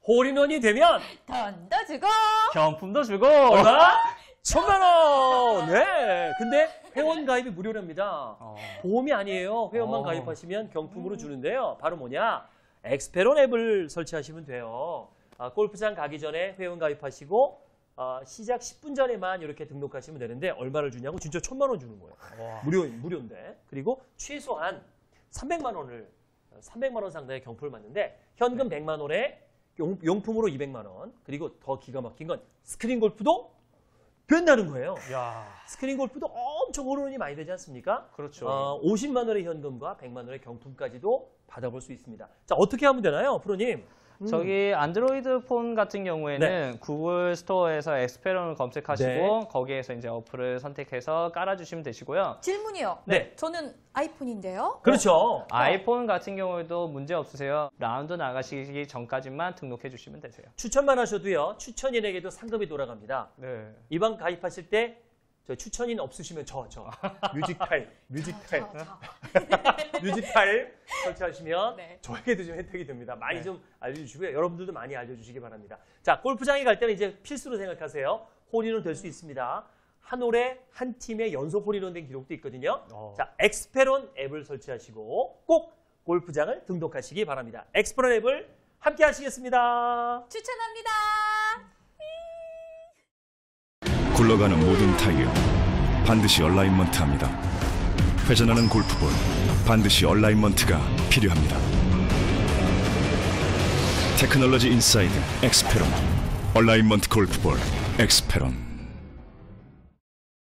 홀인원이 되면 돈도 주고 경품도 주고. 얼마? 1,000만 원. 네. 근데 회원 가입이 무료랍니다. 보험이 아니에요. 회원만 가입하시면 경품으로 주는데요. 바로 뭐냐? 엑스페론 앱을 설치하시면 돼요. 골프장 가기 전에 회원 가입하시고 시작 10분 전에만 이렇게 등록하시면 되는데 얼마를 주냐고 진짜 1,000만 원 주는 거예요. 무료인데. 그리고 최소한 300만 원 상당의 경품을 받는데 현금 100만 원에 용품으로 200만 원. 그리고 더 기가 막힌 건 스크린 골프도 된다는 거예요. 야, 스크린 골프도 엄청 호르몬이 많이 되지 않습니까? 그렇죠. 50만 원의 현금과 100만 원의 경품까지도 받아볼 수 있습니다. 자, 어떻게 하면 되나요, 프로님? 저기 안드로이드 폰 같은 경우에는 구글 스토어에서 엑스페론을 검색하시고 네. 거기에서 이제 어플을 선택해서 깔아주시면 되시고요. 질문이요. 네. 저는 아이폰인데요. 그렇죠. 아이폰 같은 경우에도 문제 없으세요. 라운드 나가시기 전까지만 등록해 주시면 되세요. 추천만 하셔도요. 추천인에게도 상금이 돌아갑니다. 네. 이번 가입하실 때 저 추천인 없으시면 저 뮤직탈 뮤직탈 설치하시면 네. 저에게도 좀 혜택이 됩니다. 많이 좀 알려주시고요. 여러분들도 많이 알려주시기 바랍니다. 자, 골프장에 갈 때는 이제 필수로 생각하세요. 홀인원 될 수 있습니다. 한 홀에 한 팀의 연속 홀인원 된 기록도 있거든요. 자, 엑스페론 앱을 설치하시고 꼭 골프장을 등록하시기 바랍니다. 엑스페론 앱을 함께 하시겠습니다. 추천합니다. 굴러가는 모든 타이어 반드시 얼라인먼트합니다. 회전하는 골프볼 반드시 얼라인먼트가 필요합니다. 테크놀로지 인사이드 엑스페론 얼라인먼트 골프볼 엑스페론.